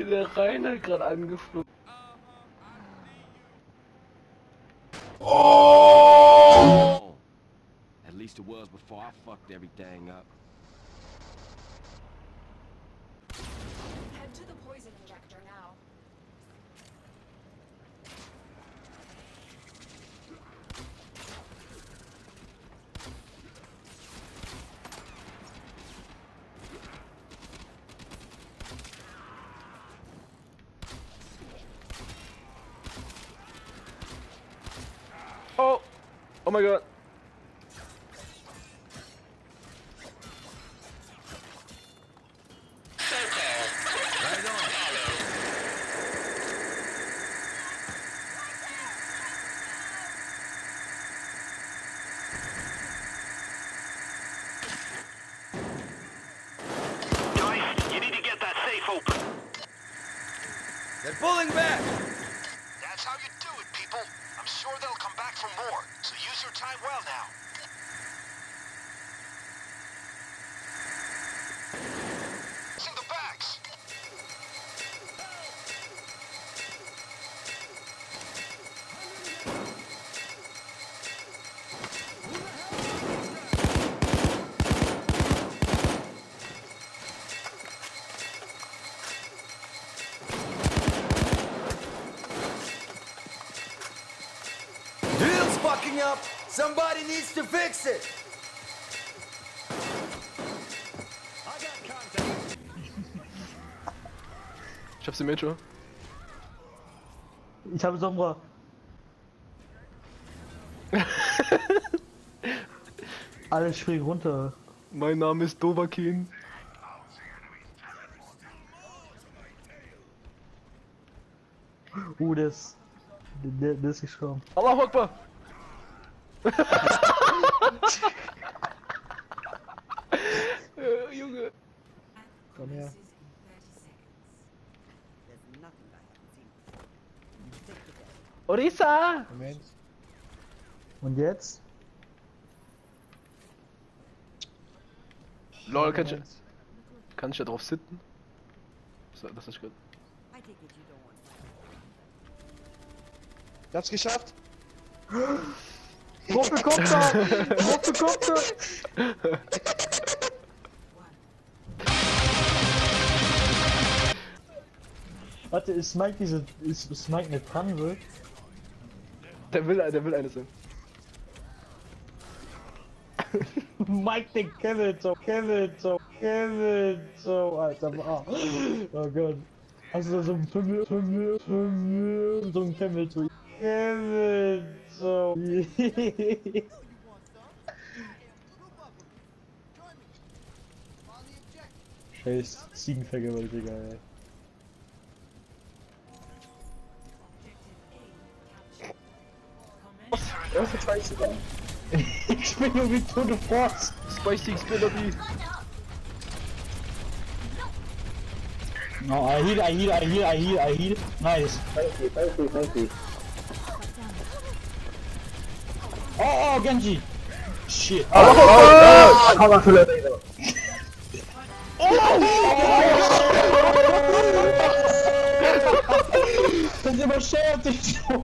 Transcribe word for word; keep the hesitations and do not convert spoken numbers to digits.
bin der Rainer gerade angeflogen. Oh! At least it was before I fucked everything up. Head to the poison injector now. Oh! Oh my god! They're pulling back! That's how you do it, people. I'm sure they'll come back for more, so use your time well now. Using the bags. Drill's fucking up! Somebody needs to fix it! Ich hab's im Metro. Ich habe Sombra. Alles schräg runter. Mein Name ist Dovakin. Uh, der ist. Der, der ist gestorben. Allah Akbar! äh, Junge. Komm her. Orisa! Moment. Und jetzt? Lol, kann ich, kann ich da drauf sitzen? So, das ist gut. Ich hab's geschafft! Doppelkopter! Doppelkopter! Warte, ist Mike diese. Ist, ist Mike eine Panse? Der will, der will eine sein. Mike den Kevin so, Kevin so, Kevin so, Alter, ah. Oh Gott. Hast du so ein Pimmel, Pimmel, Pimmel, so ein Kevin so, Kevin so. Scheiß Ziegenvergewaltiger, ey. Erste Scheiße dann. Ich bin nur wie Tour de France. Spicy Spillerby. No, I heal, I heal, I heal, I heal, I heal. Nice. Thank you, thank you, thank you. Oh, oh, Genji. Shit. Oh, oh, oh, oh, oh, Das überschert dich so.